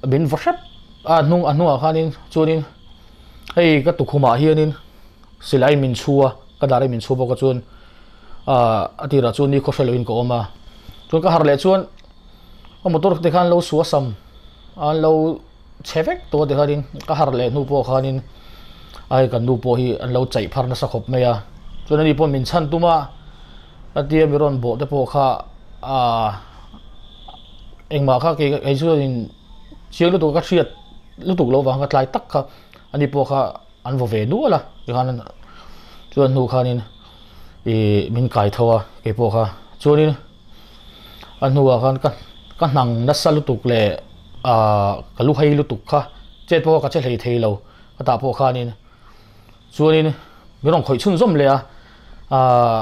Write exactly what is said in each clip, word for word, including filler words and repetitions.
bin worship a nung anu a khanin chunin hei ka tukhuma hianin silai min chua ka dare min chu boka chun a atira chun ni khosaloin ko oma chun ka harle chuan a motor te khan lo suasam an lo chevek to de khanin ka harle nu po khanin ai kan nu po hi an lo chai pharna sa khop meya chun ani po min chan tuma atia miron bo te po kha a engma kha ke ai chu in chiang lu to ka thiat lu tuk lo wang ka tlai tak kha ani po kha an vo ve nu ala khan chuan nu khanin e min kai thowa ke po kha chuanin an nuwa khan ka ka nang na sal lu tuk le a ka lu hei lu tuk kha che po ka che hlei thei lo ka ta po khanin chuanin mirong khoi chun zom le a a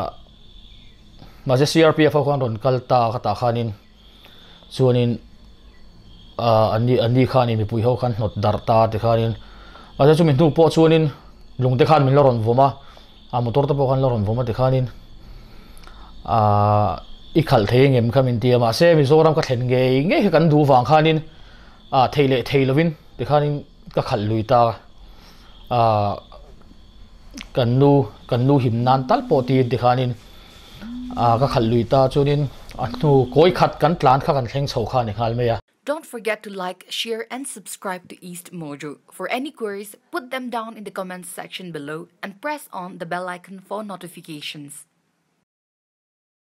ma je C R P F khan ron kalta ka ta khanin chuanin a ani ani khani mi pui ho khan not dar ta te khanin a chu min tu po chuanin lung te khan min lo ron voma a motor te po khan lo ron voma te khanin a i khal thei ngem khamin tia ma se mi zoram ka thlen nge nge kan du wang khanin a theile theilovin te khanin ka khal luita a kan nu kan nu him nan tal po ti te khanin a ka khal luita chunin a nu koi khat kan tlan kha kan thleng chho kha ni khal meya. Don't forget to like, share and subscribe to East Mojo. For any queries, put them down in the comments section below and press on the bell icon for notifications.